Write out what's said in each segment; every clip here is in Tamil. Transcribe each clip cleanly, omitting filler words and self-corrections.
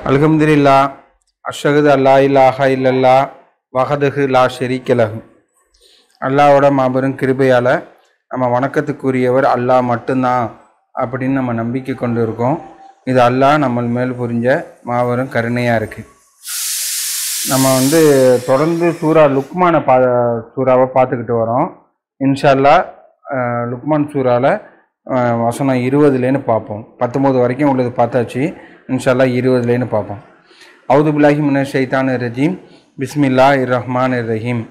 அல்ஹம்துலில்லாஹ் அஷ்ஹது அல்லா இலாஹா இல்லல்லாஹ் வஹதஹு லா ஷரீக லஹு. அல்லாஹ்வோட மாபெரும் கிருபையால் நம்ம வணக்கத்துக்குரியவர் அல்லாஹ் மட்டும்தான் அப்படின்னு நம்ம நம்பிக்கை கொண்டு இருக்கோம். இது அல்லாஹ் நம்ம மேல் புரிஞ்ச மாபெரும் கருணையாக இருக்குது. நம்ம தொடர்ந்து சூரா லுக்மான சூறாவை பார்த்துக்கிட்டு வரோம். இன்ஷா அல்லாஹ் லுக்மான் சூறாவில் வசனம் 20லேன்னு பார்ப்போம். 19 வரைக்கும் உள்ளது பார்த்தாச்சு. இன்ஷா அல்லாஹ் 20லேன்னு பார்ப்போம். அவுது பில்லாஹி மினஷ் ஷைத்தானிர் ரஜீம். பிஸ்மில்லாஹிர் ரஹ்மானிர் ரஹீம்.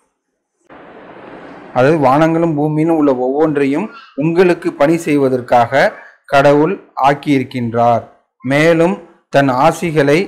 அதாவது வானங்களும் பூமியிலும் உள்ள ஒவ்வொன்றையும் உங்களுக்கு பணி செய்வதற்காக கடவுள் ஆக்கியிருக்கின்றார். மேலும் தன் ஆசிகளை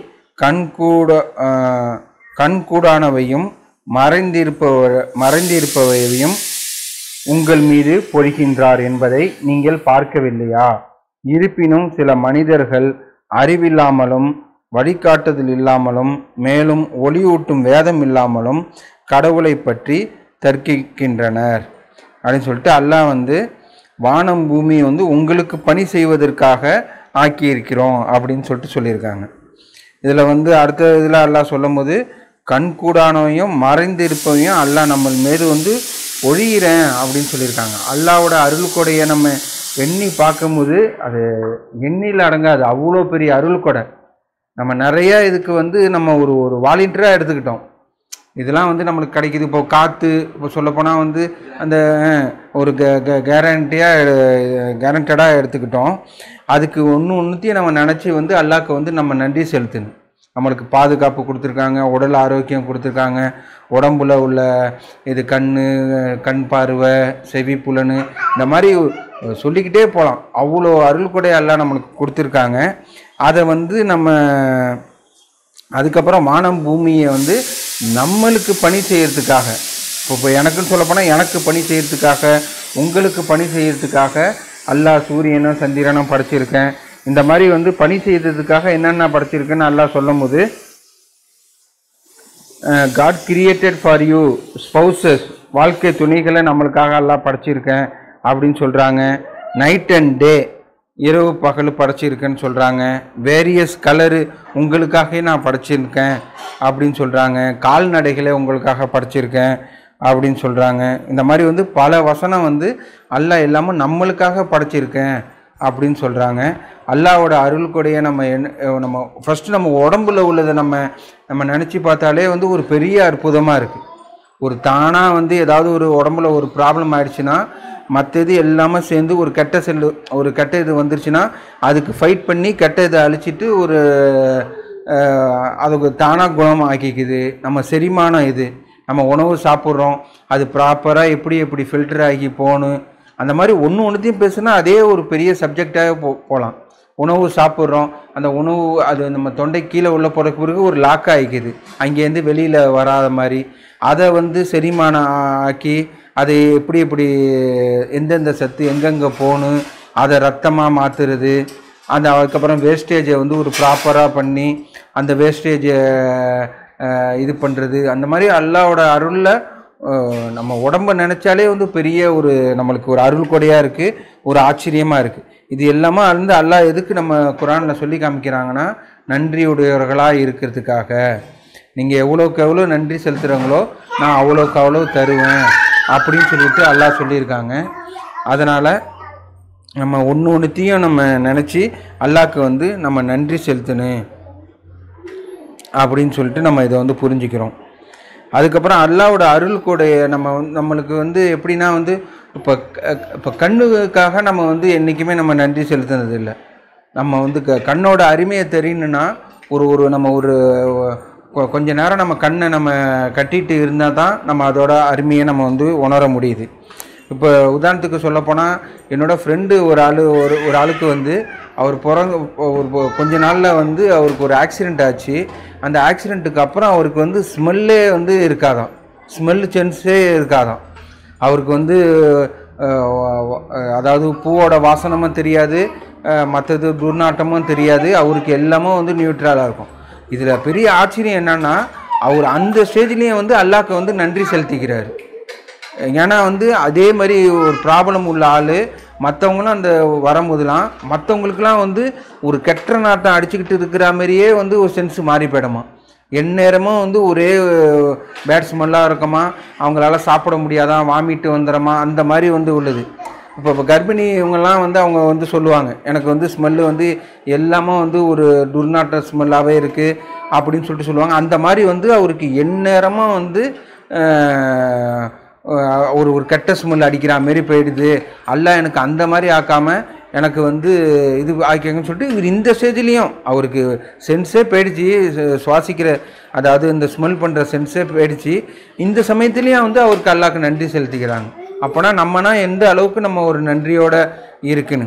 கண்கூடானவையும் மறைந்திருப்பவையும் உங்கள் மீது பொழிகின்றார் என்பதை நீங்கள் பார்க்கவில்லையா? இருப்பினும் சில மனிதர்கள் அறிவில்லாமலும் வழிகாட்டுதல் இல்லாமலும் மேலும் ஒளியூட்டும் வேதம் இல்லாமலும் கடவுளை பற்றி தர்க்கிக்கின்றனர் அப்படின்னு சொல்லிட்டு அல்லாஹ் வானம் பூமி உங்களுக்கு பணி செய்வதற்காக ஆக்கியிருக்கிறோம் அப்படின்னு சொல்லிட்டு சொல்லியிருக்காங்க. இதில் அடுத்த இதில் அல்லாஹ் சொல்லும் போது கண்கூடானவையும் மறைந்து இருப்பவையும் அல்லாஹ் நம்ம மீது ஒழிகிறேன் அப்படின்னு சொல்லியிருக்காங்க. அல்லாஹ்வோட அருள் கொடையை நம்ம எண்ணி பார்க்கும்போது அது எண்ணில் அடங்காது. அவ்வளோ பெரிய அருள் கொடை. நம்ம நிறையா இதுக்கு நம்ம ஒரு வாலண்டியராக எடுத்துக்கிட்டோம். இதெல்லாம் நம்மளுக்கு கிடைக்கிது. இப்போ காற்று இப்போ சொல்லப்போனால் அந்த ஒரு கேரண்டடாக எடுத்துக்கிட்டோம். அதுக்கு ஒன்றுத்தையும் நம்ம நினச்சி அல்லாஹ்க்கு நம்ம நன்றி செலுத்தணும். நம்மளுக்கு பாதுகாப்பு கொடுத்துருக்காங்க, உடல் ஆரோக்கியம் கொடுத்துருக்காங்க, உடம்புல உள்ள இது கண் பார்வை, செவி புலனு, இந்த மாதிரி சொல்லிக்கிட்டே போகலாம். அவ்வளோ அருள் கொடை எல்லாம் நம்மளுக்கு கொடுத்துருக்காங்க. அதை நம்ம அதுக்கப்புறம் வானம் பூமியை நம்மளுக்கு பணி செய்கிறதுக்காக, இப்போ எனக்குன்னு சொல்லப்போனால் எனக்கு பணி செய்கிறதுக்காக, உங்களுக்கு பணி செய்கிறதுக்காக அல்லாஹ் சூரியனை சந்திரனை படைச்சிருக்கேன். இந்த மாதிரி பணி செய்கிறதுக்காக என்னென்ன படைச்சிருக்கேன்னு அல்லாஹ் சொல்லும் போது God created for you spouses, வாழ்க்கை துணைகளை நம்மளுக்காக அல்லாஹ் படைச்சிருக்கேன் அப்படின்னு சொல்கிறாங்க. நைட் அண்ட் டே, இரவு பகல் படைச்சிருக்கேன்னு சொல்கிறாங்க. வேரியஸ் கலரு உங்களுக்காக நான் படைச்சிருக்கேன் அப்படின்னு சொல்கிறாங்க. கால்நடைகளை உங்களுக்காக படைச்சிருக்கேன் அப்படின்னு சொல்கிறாங்க. இந்த மாதிரி பல வசனம் அல்லாஹ் எல்லாமும் நம்மளுக்காக படைச்சிருக்கேன் அப்படின்னு சொல்கிறாங்க. அல்லாஹ்வோட அருள் கொடையை நம்ம ஃபஸ்ட்டு நம்ம உடம்புல உள்ளதை நம்ம நினச்சி பார்த்தாலே ஒரு பெரிய அற்புதமாக இருக்குது. ஒரு தானாக ஏதாவது ஒரு உடம்புல ஒரு ப்ராப்ளம் ஆயிடுச்சுன்னா மற்றது எல்லாமே சேர்ந்து ஒரு கெட்ட இது வந்துருச்சுன்னா அதுக்கு ஃபைட் பண்ணி கெட்ட இதை அழிச்சிட்டு அதுக்கு தானாக குணம் ஆக்கிக்குது. நம்ம செரிமானம் இது, நம்ம உணவு சாப்பிட்றோம், அது ப்ராப்பராக எப்படி ஃபில்டர் ஆகி போகணும். அந்த மாதிரி ஒன்றுத்தையும் பேசுனா அதே ஒரு பெரிய சப்ஜெக்டாக போகலாம். உணவு சாப்பிட்றோம், அந்த உணவு அது நம்ம தொண்டை கீழே உள்ள போகிறதுக்கு பிறகு ஒரு லாக் ஆகிக்குது, அங்கேருந்து வெளியில் வராத மாதிரி. அதை செரிமானம் ஆக்கி அதை எப்படி எந்தெந்த சத்து எங்கெங்கே போகணும் அதை ரத்தமாக மாற்றுறது. அதுக்கப்புறம் வேஸ்டேஜை ஒரு ப்ராப்பராக பண்ணி அந்த வேஸ்டேஜை இது பண்ணுறது. அந்த மாதிரி அல்லாஹ்வோட அருளில் நம்ம உடம்பை நினச்சாலே பெரிய நம்மளுக்கு ஒரு அருள் கொடையாக இருக்குது, ஒரு ஆச்சரியமாக இருக்குது. இது எல்லாமே அல்லாஹ் எதுக்கு நம்ம குர்ஆனில் சொல்லி காமிக்கிறாங்கன்னா, நன்றியுடையவர்களாக இருக்கிறதுக்காக. நீங்கள் எவ்வளோக்கு எவ்வளோ நன்றி செலுத்துகிறீங்களோ நான் அவ்வளோக்கு அவ்வளோ தருவேன் அப்படின்னு சொல்லிட்டு அல்லாஹ் சொல்லியிருக்காங்க. அதனால் நம்ம ஒன்றுத்தையும் நம்ம நினச்சி அல்லாஹ்க்கு நம்ம நன்றி செலுத்தணும் அப்படின்னு சொல்லிட்டு நம்ம இதை புரிஞ்சுக்கிறோம். அதுக்கப்புறம் அல்லாஹ்வோட அருள் கொடையை நம்மளுக்கு எப்படின்னா இப்போ கண்ணுக்காக நம்ம என்றைக்குமே நம்ம நன்றி செலுத்துனது இல்லை. நம்ம கண்ணோட அருமையை தெரியணுன்னா நம்ம கொஞ்ச நேரம் நம்ம கண்ணை நம்ம கட்டிட்டு இருந்தால் தான் நம்ம அதோட அருமையை நம்ம உணர முடியுது. இப்போ உதாரணத்துக்கு சொல்லப்போனால் என்னோடய ஃப்ரெண்டு ஒரு ஆளுக்கு அவர் கொஞ்ச நாளில் அவருக்கு ஒரு ஆக்சிடெண்ட் ஆச்சு. அந்த ஆக்சிடெண்ட்டுக்கு அப்புறம் அவருக்கு ஸ்மெல்லே இருக்காதான், ஸ்மெல் சென்ஸே இருக்காதான். அவருக்கு அதாவது பூவோட வாசனமும் தெரியாது, மற்றது துர்நாட்டமும் தெரியாது. அவருக்கு எல்லாமே நியூட்ரலாக இருக்கும். இதில் பெரிய ஆச்சரியம் என்னன்னா, அவர் அந்த ஸ்டேஜ்லேயும் அல்லாஹ்க்கு நன்றி செலுத்திக்கிறாரு. ஏன்னா அதே மாதிரி ஒரு ப்ராப்ளம் உள்ள ஆள் மற்றவங்களும் அந்த வரும்போதுலாம் மற்றவங்களுக்குலாம் வந்து ஒரு கெட்ட நாட்டம் அடிச்சுக்கிட்டு இருக்கிற மாதிரியே வந்து ஒரு சென்ஸ் மாறி போயிடுமா. எந்நேரமும் வந்து ஒரே பேட் ஸ்மெல்லாக இருக்குமா, அவங்களால சாப்பிட முடியாதான், வாமிட்டு வந்துடுமா, அந்த மாதிரி வந்து உள்ளது. இப்போ கர்ப்பிணி இவங்கெல்லாம் வந்து அவங்க வந்து சொல்லுவாங்க, எனக்கு வந்து ஸ்மெல்லு வந்து எல்லாமே வந்து ஒரு துர்நாற்ற ஸ்மெல்லாகவே இருக்குது அப்படின்னு சொல்லிட்டு சொல்லுவாங்க. அந்த மாதிரி வந்து அவருக்கு எந்நேரமும் வந்து ஒரு ஒரு கெட்ட ஸ்மெல் அடிக்கிற மாரி போயிடுது. அல்லாஹ் எனக்கு அந்த மாதிரி ஆக்காமல் எனக்கு வந்து இது ஆக்கிங்கன்னு சொல்லிட்டு இவர் இந்த ஸ்டேஜ்லேயும் அவருக்கு சென்ஸே போயிடுச்சு, சுவாசிக்கிற அதாவது இந்த ஸ்மெல் பண்ணுற சென்ஸே போயிடுச்சு. இந்த சமயத்துலேயும் வந்து அவருக்கு அல்லாஹ்க்கு நன்றி செலுத்திக்கிறாங்க. அப்போனா நம்மனா எந்த அளவுக்கு நம்ம ஒரு நன்றியோடு இருக்குன்னு.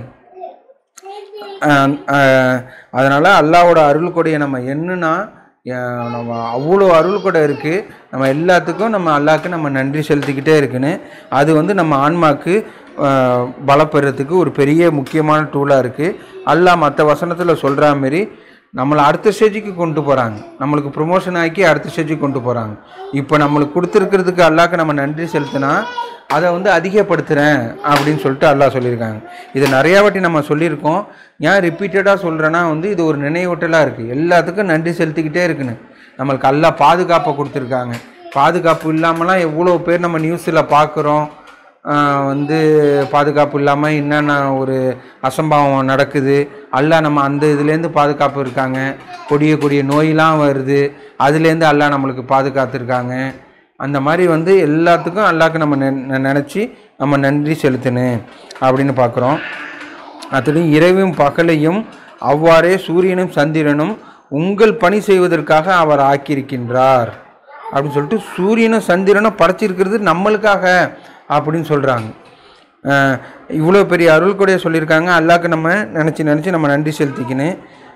அதனால் அல்லாஹ்வோட அருள் கொடையை நம்ம என்னன்னா நம்ம அவ்வளோ அருள் கொடை இருக்குது. நம்ம எல்லாத்துக்கும் நம்ம அல்லாஹ்க்கு நம்ம நன்றி செலுத்திக்கிட்டே இருக்குன்னு. அது வந்து நம்ம ஆன்மாக்கு பலப்படுறதுக்கு ஒரு பெரிய முக்கியமான டூலாக இருக்குது. அல்லாஹ் மற்ற வசனத்தில் சொல்கிற மாரி நம்மளை அடுத்த ஸ்டேஜுக்கு கொண்டு போகிறாங்க, நம்மளுக்கு ப்ரொமோஷன் ஆக்கி அடுத்த ஸ்டேஜுக்கு கொண்டு போகிறாங்க. இப்போ நம்மளுக்கு கொடுத்துருக்கிறதுக்கு அல்லாஹ்க்கு நம்ம நன்றி செலுத்தினா அதை வந்து அதிகப்படுத்துகிறேன் அப்படின்னு சொல்லிட்டு அல்லாஹ் சொல்லியிருக்காங்க. இதை நிறையா வாட்டி நம்ம சொல்லியிருக்கோம். ஏன் ரிப்பீட்டடாக சொல்கிறேன்னா வந்து இது ஒரு நினைவூட்டலாக இருக்குது. எல்லாத்துக்கும் நன்றி செலுத்திக்கிட்டே இருக்குன்னு. நம்மளுக்கு அல்லாஹ் பாதுகாப்பை கொடுத்துருக்காங்க. பாதுகாப்பு இல்லாமலாம் எவ்வளோ பேர் நம்ம நியூஸில் பார்க்குறோம். வந்து பாதுகாப்பு இல்லாமல் என்னென்ன ஒரு அசம்பாவம் நடக்குது. அல்லாஹ் நம்ம அந்த இதுலேருந்து பாதுகாப்பு இருக்காங்க. கொடிய கொடிய நோயெலாம் வருது, அதுலேருந்து அல்லாஹ் நம்மளுக்கு பாதுகாத்துருக்காங்க. அந்த மாதிரி வந்து எல்லாத்துக்கும் அல்லாஹ்க்கு நம்ம நினச்சி நம்ம நன்றி செலுத்தணும் அப்படின்னு பார்க்குறோம். அதுலேயும் இரவும் பகலையும் அவ்வாறே சூரியனும் சந்திரனும் உங்கள் பணி செய்வதற்காக அவர் ஆக்கியிருக்கின்றார் அப்படின்னு சொல்லிட்டு சூரியனும் சந்திரனும் படைச்சிருக்கிறது நம்மளுக்காக அப்படின்னு சொல்கிறாங்க. இவ்வளோ பெரிய அருள் கொடையை சொல்லியிருக்காங்க. அல்லாஹ்க்கு நம்ம நினச்சி நம்ம நன்றி செலுத்திக்கணும்.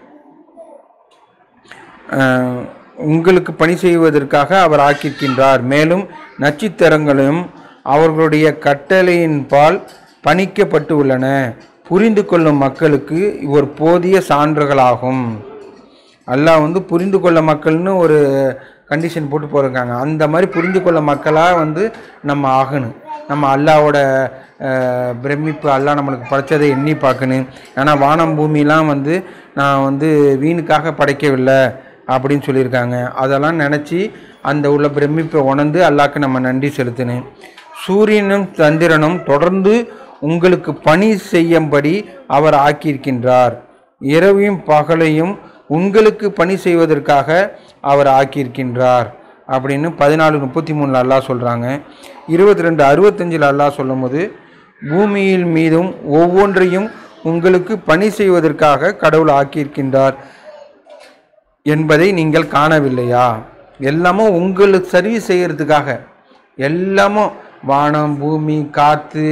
உங்களுக்கு பணி செய்வதற்காக அவர் ஆக்கியிருக்கின்றார். மேலும் நட்சத்திரங்களும் அவர்களுடைய கட்டளையின் பால் பணிக்கப்பட்டு உள்ளன. புரிந்து கொள்ளும் மக்களுக்கு இவர் போதிய சான்றுகளாகும். அல்லாஹ் வந்து புரிந்து கொள்ள மக்கள்னு ஒரு கண்டிஷன் போட்டு போயிருக்காங்க. அந்த மாதிரி புரிந்து கொள்ள மக்களாக வந்து நம்ம ஆகணும். நம்ம அல்லாவோட பிரமிப்பு, அல்லாஹ் நம்மளுக்கு படைச்சதை எண்ணி பார்க்கணும். ஏன்னா வானம் பூமிலாம் வந்து நான் வந்து வீணுக்காக படைக்கவில்லை அப்படின்னு சொல்லியிருக்காங்க. அதெல்லாம் நினச்சி அந்த உள்ள பிரமிப்பை உணர்ந்து அல்லாஹ்க்கு நம்ம நன்றி செலுத்தணும். சூரியனும் சந்திரனும் தொடர்ந்து உங்களுக்கு பணி செய்யும்படி அவர் ஆக்கியிருக்கின்றார். இரவையும் பகலையும் உங்களுக்கு பணி செய்வதற்காக அவர் ஆக்கியிருக்கின்றார் அப்படின்னு 14:33 அல்லாஹ் சொல்கிறாங்க. 22:65 அல்லாஹ் சொல்லும் போது பூமியில் மீதும் ஒவ்வொன்றையும் உங்களுக்கு பணி செய்வதற்காக கடவுள் ஆக்கியிருக்கின்றார் என்பதை நீங்கள் காணவில்லையா? எல்லாமும் உங்களுக்கு சர்வீஸ் செய்கிறதுக்காக, எல்லாமும் வானம் பூமி காற்று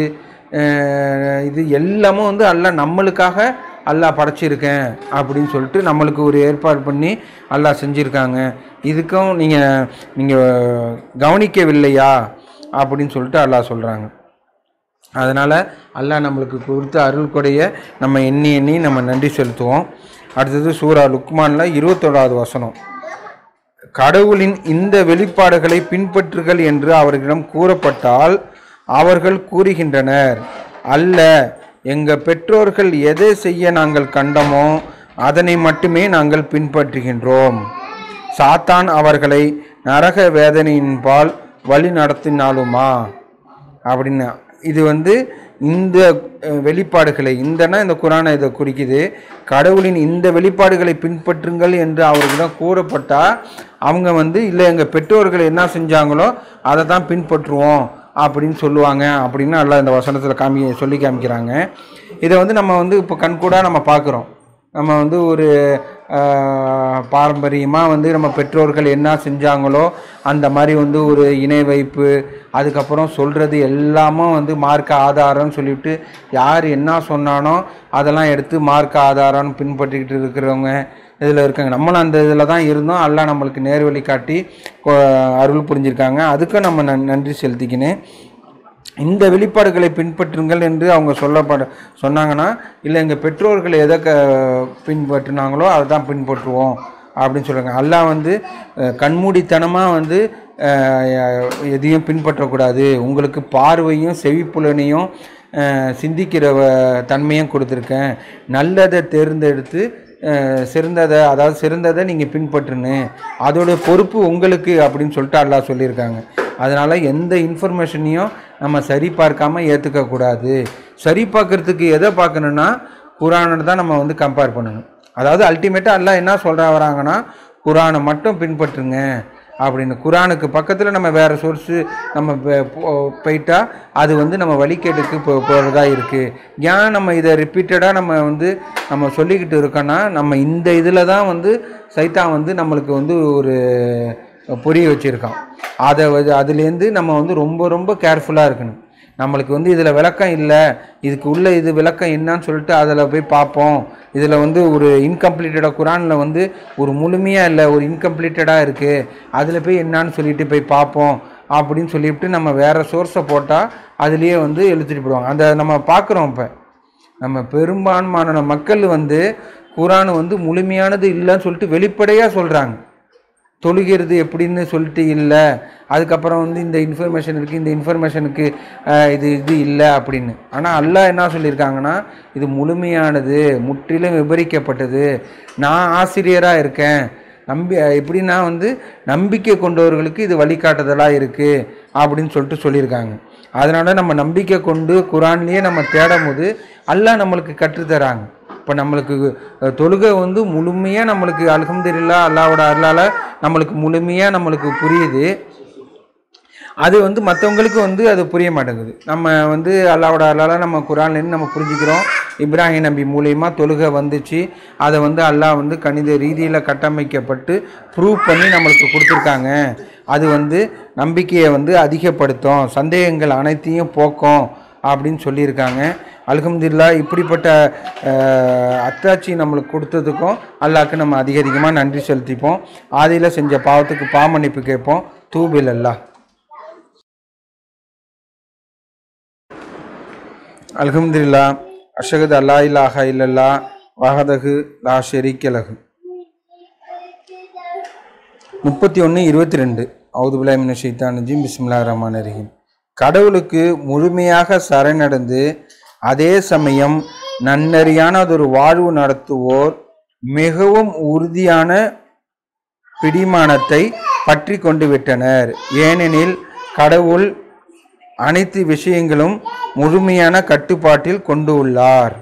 இது எல்லாமும் வந்து அல்லாஹ் நம்மளுக்காக அல்லாஹ் படைச்சிருக்கேன் அப்படின்னு சொல்லிட்டு நம்மளுக்கு ஒரு ஏற்பாடு பண்ணி அல்லாஹ் செஞ்சுருக்காங்க. இதுக்கும் நீங்கள் கவனிக்கவில்லையா அப்படின்னு சொல்லிட்டு அல்லாஹ் சொல்கிறாங்க. அதனால் அல்லாஹ் நம்மளுக்கு கொடுத்த அருள் கொடையை நம்ம எண்ணி நம்ம நன்றி செலுத்துவோம். அடுத்தது சூரா லுக்மானில் 21வது வசனம். கடவுளின் இந்த வெளிப்பாடுகளை பின்பற்றுகள் என்று அவர்களிடம் கூறப்பட்டால் அவர்கள் கூறுகின்றனர், அல்ல, எங்கள் பெற்றோர்கள் எதை செய்ய நாங்கள் கண்டோமோ அதனை மட்டுமே நாங்கள் பின்பற்றுகின்றோம். சாத்தான் அவர்களை நரக வேதனையின்பால் வழி நடத்தினாலுமா அப்படின்னு. இது வந்து இந்த வெளிப்பாடுகளை இந்த குரானை இதை குறிக்குது. கடவுளின் இந்த வெளிப்பாடுகளை பின்பற்றுங்கள் என்று அவர்களிடம் கூறப்பட்டால் அவங்க வந்து இல்லை, எங்கள் பெற்றோர்கள் என்ன செஞ்சாங்களோ அதை தான் பின்பற்றுவோம் அப்படின்னு சொல்லுவாங்க அப்படின்னு நல்லா இந்த வசனத்தில் சொல்லி காமிக்கிறாங்க. இதை வந்து நம்ம வந்து இப்போ கண்கூடாக நம்ம பார்க்குறோம். நம்ம வந்து ஒரு பாரம்பரியமாக வந்து நம்ம பெற்றோர்கள் என்ன செஞ்சாங்களோ அந்த மாதிரி வந்து ஒரு இணை வைப்பு, அதுக்கப்புறம் சொல்கிறது எல்லாமும் வந்து மார்க்க ஆதாரம்னு சொல்லிவிட்டு யார் என்ன சொன்னானோ அதெல்லாம் எடுத்து மார்க்க ஆதாரம்னு பின்பற்றிக்கிட்டு இருக்கிறவங்க இதில் இருக்காங்க. நம்மளும் அந்த இதில் தான் இருந்தோம். அல்லாஹ் நம்மளுக்கு நேர்வழி காட்டி அருள் புரிஞ்சிருக்காங்க. அதுக்கும் நம்ம நன்றி செலுத்திக்கினேன். இந்த வெளிப்பாடுகளை பின்பற்றுங்கள் என்று அவங்க சொன்னாங்கன்னா, இல்லை எங்கள் பெற்றோர்கள் எதை பின்பற்றினாங்களோ அதை தான் பின்பற்றுவோம் அப்படின்னு சொல்கிறாங்க. அல்லாஹ் வந்து கண்மூடித்தனமாக வந்து எதையும் பின்பற்றக்கூடாது, உங்களுக்கு பார்வையும் செவிப்புலனையும் சிந்திக்கிற தன்மையும் கொடுத்துருக்கேன். நல்லதை தேர்ந்தெடுத்து சிறந்ததை, அதாவது சிறந்ததை நீங்கள் பின்பற்றுன்னு, அதோடைய பொறுப்பு உங்களுக்கு அப்படின்னு சொல்லிட்டு அல்லாஹ் சொல்லியிருக்காங்க. அதனால் எந்த இன்ஃபர்மேஷனையும் நம்ம சரி பார்க்காமல் ஏற்றுக்கக்கூடாது. சரி பார்க்குறதுக்கு எதை பார்க்கணுன்னா குரானை தான் நம்ம வந்து கம்பேர் பண்ணணும். அதாவது அல்டிமேட்டாக அல்லாஹ் என்ன சொல்கிறா வராங்கன்னா குரானை மட்டும் பின்பற்றுங்க அப்படின்னு. குரானுக்கு பக்கத்தில் நம்ம வேறு சோர்ஸு நம்ம போயிட்டா அது வந்து நம்ம வழிகேட்டுக்கு போகிறதா இருக்குது. ஏன் நம்ம இதை ரிப்பீட்டடாக நம்ம சொல்லிக்கிட்டு இருக்கோன்னா, நம்ம இந்த இதில் தான் வந்து சைத்தான் வந்து நம்மளுக்கு வந்து ஒரு புரிய வச்சுருக்கான். அதுலேருந்து நம்ம வந்து ரொம்ப ரொம்ப கேர்ஃபுல்லாக இருக்கணும். நம்மளுக்கு வந்து இதில் விளக்கம் இல்லை, இதுக்கு உள்ள இது விளக்கம் என்னன்னு சொல்லிட்டு அதில் போய் பார்ப்போம். இதில் வந்து ஒரு இன்கம்ப்ளீட்டடாக குரானில் வந்து ஒரு முழுமையாக இல்லை, ஒரு இன்கம்ப்ளீட்டடாக இருக்குது, அதில் போய் என்னான்னு சொல்லிட்டு போய் பார்ப்போம் அப்படின்னு சொல்லிவிட்டு நம்ம வேறு சோர்ஸை போட்டால் அதுலேயே வந்து எழுத்துட்டு போடுவாங்க. அந்த நம்ம பார்க்குறோம். இப்போ நம்ம பெரும்பான்மையான மக்கள் வந்து குரான் வந்து முழுமையானது இல்லைன்னு சொல்லிட்டு வெளிப்படையாக சொல்கிறாங்க. தொழுகிறது எப்படின்னு சொல்லிட்டு இல்லை, அதுக்கப்புறம் வந்து இந்த இன்ஃபர்மேஷன் இருக்குது, இந்த இன்ஃபர்மேஷனுக்கு இது இல்லை அப்படின்னு. ஆனால் அல்லாஹ் என்ன சொல்லியிருக்காங்கன்னா, இது முழுமையானது, முற்றிலும் விபரிக்கப்பட்டது, நான் ஆசிரியராக இருக்கேன், எப்படின்னா வந்து நம்பிக்கை கொண்டவர்களுக்கு இது வழிகாட்டுதலாக இருக்குது அப்படின்னு சொல்லிட்டு சொல்லியிருக்காங்க. அதனால் நம்ம நம்பிக்கை கொண்டு குரான்லேயே நம்ம தேடும் போது அல்லாஹ் நம்மளுக்கு கற்றுத்தராங்க. இப்போ நம்மளுக்கு தொழுகை வந்து முழுமையாக நம்மளுக்கு அல்ஹம்துலில்லாஹ் அல்லாஹ்வோட அருளால் நம்மளுக்கு முழுமையாக நம்மளுக்கு புரியுது. அது வந்து மற்றவங்களுக்கு வந்து அது புரிய மாட்டேங்குது. நம்ம வந்து அல்லாஹ்வோட அருளால் நம்ம குரான்லேருந்து நம்ம புரிஞ்சுக்கிறோம். இப்ராஹிம் நபி மூலயமா தொழுகை வந்துச்சு, அதை வந்து அல்லாஹ் வந்து கணித ரீதியில் கட்டமைக்கப்பட்டு ப்ரூவ் பண்ணி நம்மளுக்கு கொடுத்துருக்காங்க. அது வந்து நம்பிக்கையை வந்து அதிகப்படுத்தும், சந்தேகங்கள் அனைத்தையும் போக்கும் அப்படின்னு சொல்லியிருக்காங்க. அல்ஹம்துலில்லாஹ் இப்படிப்பட்ட அத்தாட்சி நம்மளுக்கு கொடுத்ததுக்கும் அல்லாஹ்க்கு நம்ம அதிகமாக நன்றி செலுத்திப்போம். ஆதியில் செஞ்ச பாவத்துக்கு பாவமன்னிப்பு கேட்போம். தூபில் அல்லாஹ். அல்ஹம்துலில்லாஹ் அஷ்ஹது அல்லா இலாஹா இல்லல்லாஹ் வஹதஹு லா ஷரீக்க லஹு. 31:22 அவுது பில்லாஹி மினஷ் ஷைத்தானிர் ரஜீம். பிஸ்மில்லாஹிர் ரஹ்மானிர் ரஹீம். கடவுளுக்கு முழுமையாக சரணடைந்து அதே சமயம் நன்னறியானதொரு வாழ்வு நடத்துவோர் மிகவும் உறுதியான பிடிமானத்தை பற்றி கொண்டு விட்டனர். ஏனெனில் கடவுள் அனைத்து விஷயங்களும் முழுமையான கட்டுப்பாட்டில் கொண்டு உள்ளார்.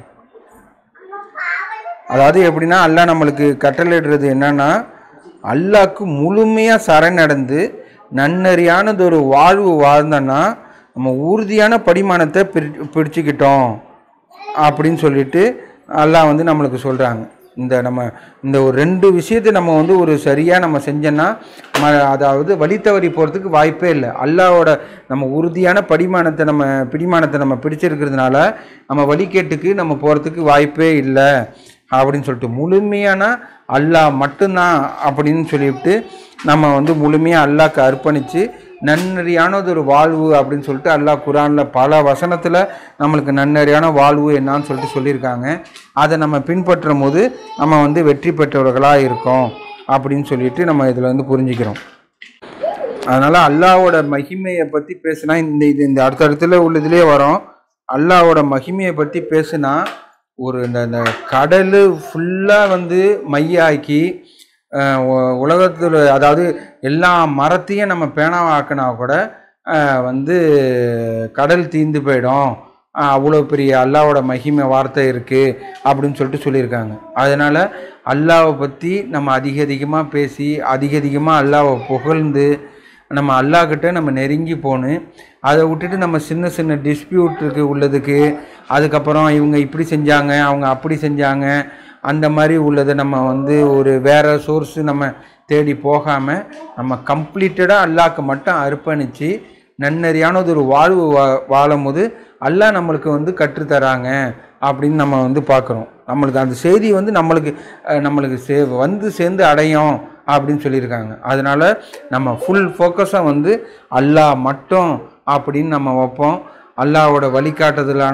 அதாவது எப்படின்னா, அல்லாஹ் நம்மளுக்கு கட்டளையிடுறது என்னன்னா, அல்லாஹ்க்கு முழுமையாக சரணடைந்து நன்னறியானதொரு வாழ்வு வாழ்ந்தோன்னா நம்ம உறுதியான படிமானத்தை பிடிச்சிக்கிட்டோம் அப்படின்னு சொல்லிட்டு அல்லாஹ் வந்து நம்மளுக்கு சொல்கிறாங்க. இந்த ஒரு 2 விஷயத்தை நம்ம வந்து ஒரு சரியாக நம்ம செஞ்சோன்னா அதாவது வழி தவறி போகிறதுக்கு வாய்ப்பே இல்லை. அல்லாஹ்வோட நம்ம உறுதியான பிடிமானத்தை நம்ம பிடிச்சிருக்கிறதுனால நம்ம வழிகேட்டுக்கு நம்ம போகிறதுக்கு வாய்ப்பே இல்லை அப்படின்னு சொல்லிட்டு முழுமையான அல்லாஹ் மட்டும்தான் அப்படின்னு சொல்லிவிட்டு நம்ம வந்து முழுமையாக அல்லாஹ்க்கு அர்ப்பணித்து நன்னறியானதொரு வாழ்வு அப்படின்னு சொல்லிட்டு அல்லாஹ் குரானில் பல வசனத்தில் நம்மளுக்கு நன்னறியான வாழ்வு என்னான்னு சொல்லிட்டு சொல்லியிருக்காங்க. அதை நம்ம பின்பற்றும் போது நம்ம வந்து வெற்றி பெற்றவர்களாக இருக்கோம் அப்படின்னு சொல்லிட்டு நம்ம இதில் வந்து புரிஞ்சுக்கிறோம். அதனால் அல்லாஹ்வோட மகிமையை பற்றி பேசுனா இந்த அடுத்தடுத்துல உள்ளதுலேயே வரும். அல்லாஹ்வோட மகிமையை பற்றி பேசுனா ஒரு இந்த கடல் ஃபுல்லாக வந்து மையாக்கி உலகத்தில் அதாவது எல்லா மரத்தையும் நம்ம பேனாவாக்கினா கூட வந்து கடல் தீர்ந்து போயிடும், அவ்வளோ பெரிய அல்லாஹ்வோட மகிமை வார்த்தை இருக்குது அப்படின்னு சொல்லிட்டு சொல்லியிருக்காங்க. அதனால் அல்லாஹ்வை பற்றி நம்ம அதிகமாக பேசி அதிகமாக அல்லாஹ்வை புகழ்ந்து நம்ம அல்லாஹ்கிட்ட நம்ம நெருங்கி போகணும். அதை விட்டுட்டு நம்ம சின்ன டிஸ்பியூட்டுக்கு உள்ளதுக்கு, அதுக்கப்புறம் இவங்க இப்படி செஞ்சாங்க அவங்க அப்படி செஞ்சாங்க அந்த மாதிரி உள்ளதை நம்ம வந்து ஒரு வேறு சோர்ஸு நம்ம தேடி போகாமல் நம்ம கம்ப்ளீட்டடாக அல்லாஹ்க்கு மட்டும் அர்ப்பணித்து நன்னறியானது ஒரு வாழ்வு வாழும் போது அல்லாஹ் நம்மளுக்கு வந்து கற்றுத்தராங்க அப்படின்னு நம்ம வந்து பார்க்குறோம். நம்மளுக்கு அந்த செய்தி வந்து நம்மளுக்கு வந்து சேர்ந்து அடையும் அப்படின்னு சொல்லியிருக்காங்க. அதனால் நம்ம ஃபுல் ஃபோக்கஸாக வந்து அல்லாஹ் மட்டும் அப்படின்னு நம்ம வைப்போம். அல்லாஹ்வோட வழிகாட்டுதலான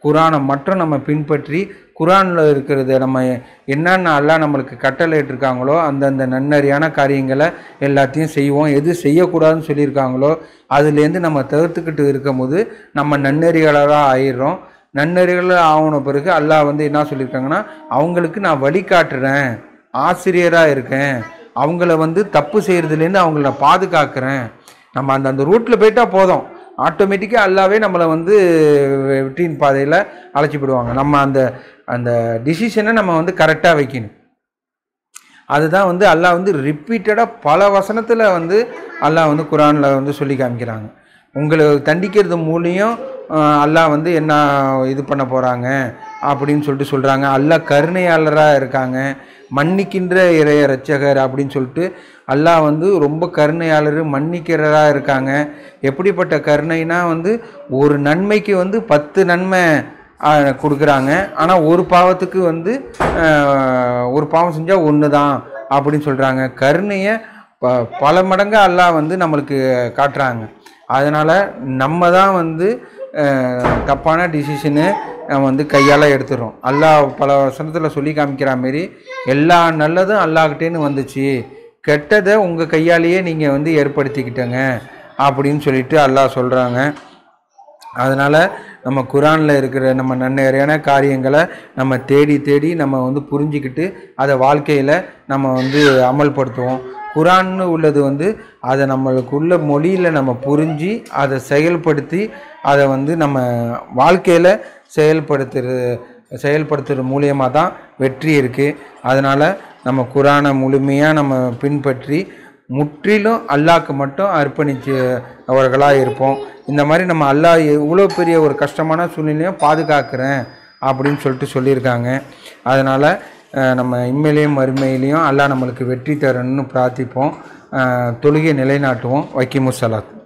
குரானை மட்டும் நம்ம பின்பற்றி குரானில் இருக்கிறத நம்ம என்னென்ன அல்லாஹ் நம்மளுக்கு கட்டளை இட்டிருக்காங்களோ அந்தந்த நன்னறியான காரியங்களை எல்லாத்தையும் செய்வோம். எது செய்யக்கூடாதுன்னு சொல்லியிருக்காங்களோ அதுலேருந்து நம்ம தவிர்த்துக்கிட்டு இருக்கும் போது நம்ம நன்னறிகளாக ஆயிடுறோம். நன்னறிகள் ஆகின பிறகு அல்லாஹ் வந்து என்ன சொல்லியிருக்காங்கன்னா, அவங்களுக்கு நான் வழிகாட்டுறேன், ஆசிரியராக இருக்கேன், அவங்கள வந்து தப்பு செய்கிறதுலேருந்து அவங்கள நான் பாதுகாக்கிறேன். நம்ம அந்த ரூட்டில் போயிட்டால் போதும், ஆட்டோமேட்டிக்காக அல்லாவே நம்மளை வந்து வெற்றியின் பாதையில் அழைச்சிப்படுவாங்க. நம்ம அந்த டிசிஷனை நம்ம வந்து கரெக்டாக வைக்கணும். அதுதான் வந்து அல்லாஹ் வந்து ரிப்பீட்டடாக பல வசனத்தில் வந்து அல்லாஹ் வந்து குரானில் வந்து சொல்லி காமிக்கிறாங்க. உங்களை தண்டிக்கிறது மூலியம் அல்லாஹ் வந்து என்ன இது பண்ண போகிறாங்க அப்படின்னு சொல்லிட்டு சொல்கிறாங்க. அல்லாஹ் கருணையாளராக இருக்காங்க, மன்னிக்கின்ற இறைய ரட்சகர் அப்படின்னு சொல்லிட்டு அல்லாஹ் வந்து ரொம்ப கருணையாளர், மன்னிக்கிறதா இருக்காங்க. எப்படிப்பட்ட கருணைனா வந்து ஒரு நன்மைக்கு வந்து 10 நன்மை கொடுக்குறாங்க. ஆனால் ஒரு பாவத்துக்கு வந்து ஒரு பாவம் செஞ்சால் 1 தான் அப்படின்னு சொல்கிறாங்க. கருணையை பல மடங்கு அல்லாஹ் வந்து நம்மளுக்கு காட்டுறாங்க. அதனால் நம்ம தான் வந்து தப்பான டிசிஷனு வந்து கையால் எடுத்துடுறோம். அல்லாஹ் பல வசனத்தில் சொல்லி காமிக்கிற மாரி எல்லா நல்லதும் அல்லாஹ்கிட்டேன்னு வந்துச்சு, கெட்டதை உங்கள் கையாலேயே நீங்கள் வந்து ஏற்படுத்திக்கிட்டங்க அப்படின்னு சொல்லிட்டு அல்லாஹ் சொல்கிறாங்க. அதனால் நம்ம குரானில் இருக்கிற நம்ம நன்னறியான காரியங்களை நம்ம தேடி தேடி நம்ம வந்து புரிஞ்சிக்கிட்டு அதை வாழ்க்கையில் நம்ம வந்து அமல்படுத்துவோம். குரான்னு உள்ளது வந்து அதை நம்மளுக்குள்ள மொழியில் நம்ம புரிஞ்சு அதை செயல்படுத்தி அதை வந்து நம்ம வாழ்க்கையில் செயல்படுத்துகிற மூலியமாக தான் வெற்றி இருக்குது. அதனால் நம்ம குரானை முழுமையாக நம்ம பின்பற்றி முற்றிலும் அல்லாஹ்க்கு மட்டும் அர்ப்பணிச்சவர்களாக இருப்போம். இந்த மாதிரி நம்ம அல்லாஹ் இவ்வளோ பெரிய ஒரு கஷ்டமான சூழ்நிலையும் பாதுகாக்கிறேன் அப்படின்னு சொல்லிட்டு சொல்லியிருக்காங்க. அதனால் நம்ம இம்மையிலையும் மறுமையிலையும் அல்லாஹ் நம்மளுக்கு வெற்றி தரணும்னு பிரார்த்திப்போம். தொழுகை நிலைநாட்டுவோம். வக்கீமுஸ் ஸலாத்.